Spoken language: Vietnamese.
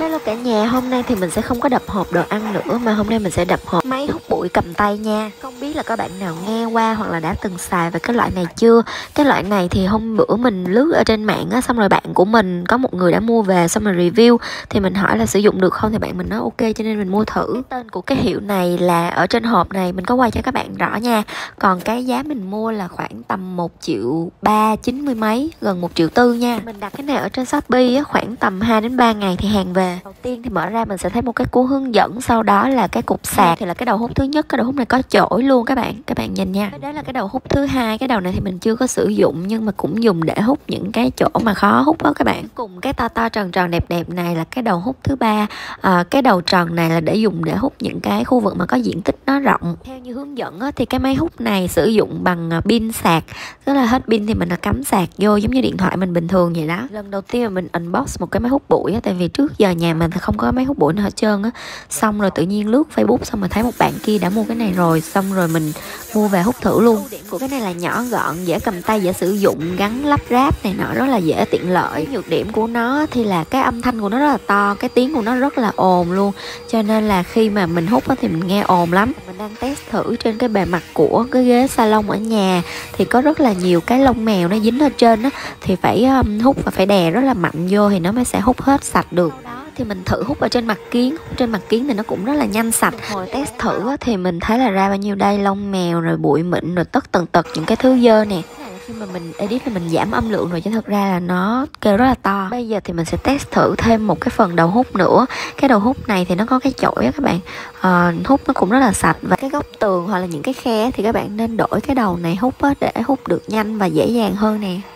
Hello cả nhà, hôm nay thì mình sẽ không có đập hộp đồ ăn nữa mà hôm nay mình sẽ đập hộp máy hút bụi cầm tay nha. Không biết là có bạn nào nghe qua hoặc là đã từng xài về cái loại này chưa? Cái loại này thì hôm bữa mình lướt ở trên mạng á, xong rồi bạn của mình có một người đã mua về xong rồi review thì mình hỏi là sử dụng được không thì bạn mình nói ok cho nên mình mua thử. Tên của cái hiệu này là ở trên hộp này mình có quay cho các bạn rõ nha. Còn cái giá mình mua là khoảng tầm 1.390.000 90 mấy, gần 1.400.000 nha. Mình đặt cái này ở trên Shopee á, khoảng tầm 2 đến 3 ngày thì hàng về. Đầu tiên thì mở ra mình sẽ thấy một cái cuốn hướng dẫn, sau đó là cái cục sạc thì là cái đầu hút thứ nhất, cái đầu hút này có chổi luôn các bạn nhìn nha. Đó là cái đầu hút thứ hai, cái đầu này thì mình chưa có sử dụng nhưng mà cũng dùng để hút những cái chỗ mà khó hút đó các bạn. Cùng cái to to tròn tròn đẹp đẹp này là cái đầu hút thứ ba. Cái đầu tròn này là để dùng để hút những cái khu vực mà có diện tích nó rộng. Theo như hướng dẫn á, thì cái máy hút này sử dụng bằng pin sạc, tức là hết pin thì mình là cắm sạc vô giống như điện thoại mình bình thường vậy đó. Lần đầu tiên mà mình unbox một cái máy hút bụi á, tại vì trước giờ nhà mình thì không có máy hút bụi nào hết trơn á. Xong rồi tự nhiên lướt Facebook xong rồi thấy một bạn kia đã mua cái này rồi, xong rồi mình mua về hút thử luôn. Ưu điểm của cái này là nhỏ gọn, dễ cầm tay, dễ sử dụng, gắn lắp ráp này nọ rất là dễ, tiện lợi. Nhược điểm của nó thì là cái âm thanh của nó rất là to, cái tiếng của nó rất là ồn luôn, cho nên là khi mà mình hút á thì mình nghe ồn lắm. Mình đang test thử trên cái bề mặt của cái ghế salon ở nhà thì có rất là nhiều cái lông mèo nó dính ở trên á, thì phải hút và phải đè rất là mạnh vô thì nó mới sẽ hút hết sạch được. Thì mình thử hút ở trên mặt kiến, trên mặt kiến thì nó cũng rất là nhanh sạch. Hồi test thử á, thì mình thấy là ra bao nhiêu đây, lông mèo rồi bụi mịn rồi tất tần tật những cái thứ dơ nè. Khi mà mình edit là mình giảm âm lượng rồi chứ thật ra là nó kêu rất là to. Bây giờ thì mình sẽ test thử thêm một cái phần đầu hút nữa. Cái đầu hút này thì nó có cái chổi á các bạn, hút nó cũng rất là sạch. Và cái góc tường hoặc là những cái khe thì các bạn nên đổi cái đầu này hút á để hút được nhanh và dễ dàng hơn nè.